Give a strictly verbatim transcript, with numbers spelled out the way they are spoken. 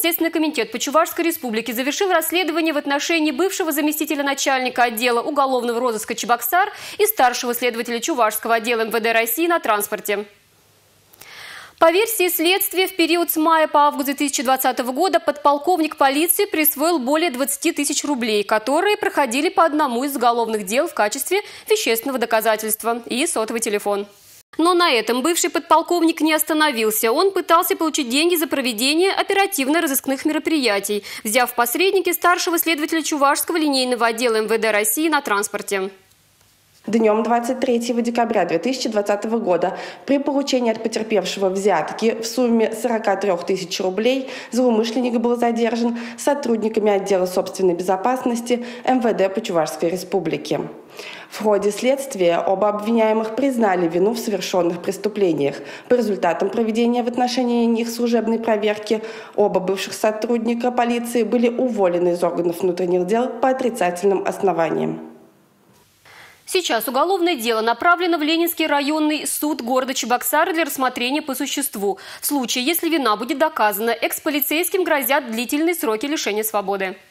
Следственный комитет по Чувашской республике завершил расследование в отношении бывшего заместителя начальника отдела уголовного розыска Чебоксар и старшего следователя Чувашского отдела эм вэ дэ России на транспорте. По версии следствия, в период с мая по август две тысячи двадцатого года подполковник полиции присвоил более двадцати тысяч рублей, которые проходили по одному из уголовных дел в качестве вещественного доказательства, и сотовый телефон. Но на этом бывший подполковник не остановился. Он пытался получить деньги за проведение оперативно-розыскных мероприятий, взяв в посредники старшего следователя Чувашского линейного отдела эм вэ дэ России на транспорте. Днем двадцать третьего декабря две тысячи двадцатого года при поручении от потерпевшего взятки в сумме сорока трёх тысяч рублей злоумышленник был задержан сотрудниками отдела собственной безопасности эм вэ дэ по Чувашской республике. В ходе следствия оба обвиняемых признали вину в совершенных преступлениях. По результатам проведения в отношении них служебной проверки оба бывших сотрудника полиции были уволены из органов внутренних дел по отрицательным основаниям. Сейчас уголовное дело направлено в Ленинский районный суд города Чебоксары для рассмотрения по существу. В случае, если вина будет доказана, экс-полицейским грозят длительные сроки лишения свободы.